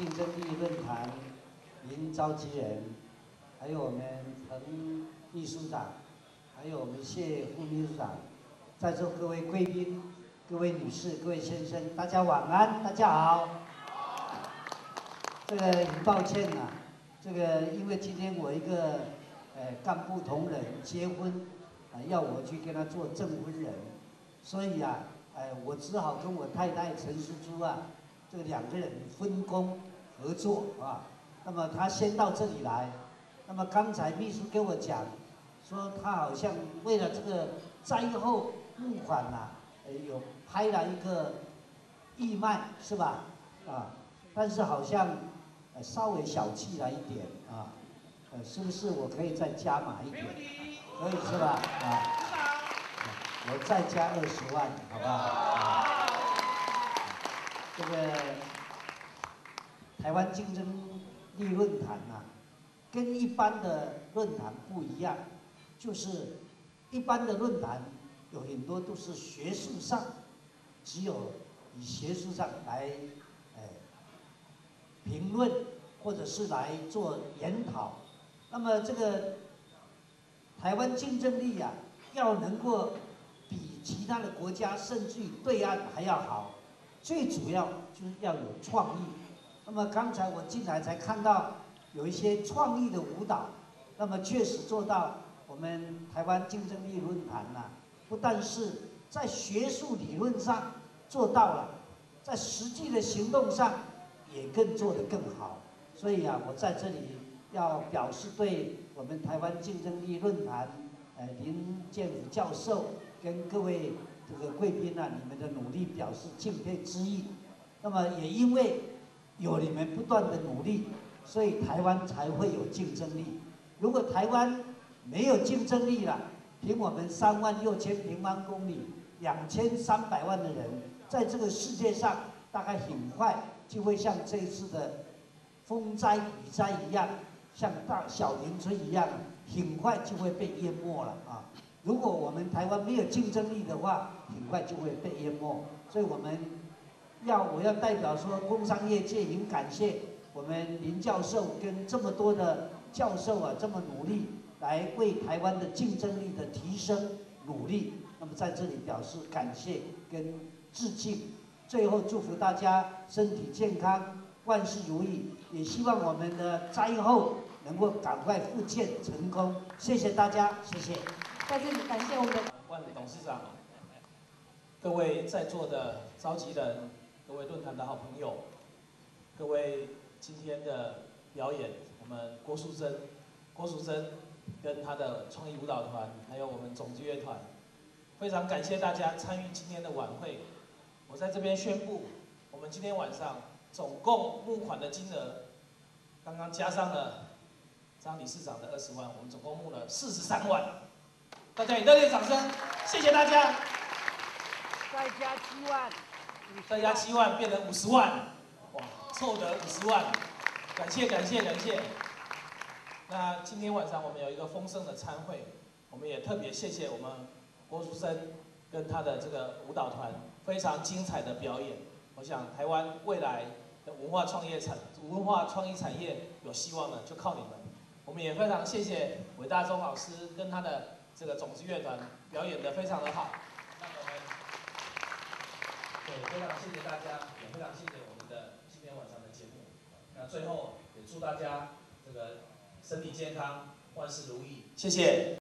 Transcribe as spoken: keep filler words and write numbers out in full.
竞争力论坛林召集人，还有我们彭秘书长，还有我们谢副秘书长，在座各位贵宾、各位女士、各位先生，大家晚安，大家好。这个很抱歉啊，这个因为今天我一个呃干部同仁结婚，啊、呃、要我去跟他做证婚人，所以啊，哎、呃、我只好跟我太太陈淑珠啊，这个两个人分工合作啊。那么他先到这里来，那么刚才秘书跟我讲，说他好像为了这个灾后募款呐、啊，呃有拍了一个义卖是吧？啊，但是好像呃稍微小气了一点啊，呃是不是我可以再加码一点？可以是吧？啊，我再加二十万，好不好？啊，这个台湾竞争力论坛呐、啊，跟一般的论坛不一样，就是一般的论坛有很多都是学术上，只有以学术上来，哎，评论或者是来做研讨。那么这个台湾竞争力啊，要能够比其他的国家甚至于对岸还要好，最主要就是要有创意。那么刚才我进来才看到有一些创意的舞蹈，那么确实做到我们台湾竞争力论坛呐、啊，不但是在学术理论上做到了，在实际的行动上也更做得更好。所以啊，我在这里要表示对我们台湾竞争力论坛，呃，林建甫教授跟各位这个贵宾啊，你们的努力表示敬佩之意。那么也因为有你们不断的努力，所以台湾才会有竞争力。如果台湾没有竞争力了，凭我们三万六千平方公里、两千三百万的人，在这个世界上，大概很快就会像这一次的风灾、雨灾一样，像大小林村一样，很快就会被淹没了啊！如果我们台湾没有竞争力的话，很快就会被淹没。所以我们要我要代表说，工商业界很感谢我们林教授跟这么多的教授啊，这么努力来为台湾的竞争力的提升努力。那么在这里表示感谢跟致敬。最后祝福大家身体健康，万事如意。也希望我们的灾后能够赶快复建成功。谢谢大家，谢谢。 在这里感谢我们的万董事长，各位在座的召集人，各位论坛的好朋友，各位今天的表演，我们郭淑珍，郭淑珍跟她的创意舞蹈团，还有我们总剧乐团，非常感谢大家参与今天的晚会。我在这边宣布，我们今天晚上总共募款的金额，刚刚加上了张理事长的二十万，我们总共募了四十三万。大家以热烈掌声，谢谢大家。 再加七万， 再加七万变成五十万，哇，凑得五十万，感谢感谢感谢。那今天晚上我们有一个丰盛的餐会，我们也特别谢谢我们郭淑珍跟他的这个舞蹈团非常精彩的表演。我想台湾未来的文化创业产文化创意产业有希望的，就靠你们。我们也非常谢谢韦大中老师跟他的这个种子乐团表演得非常的好。那我们对，非常谢谢大家，也非常谢谢我们的今天晚上的节目。那最后也祝大家这个身体健康，万事如意，谢谢。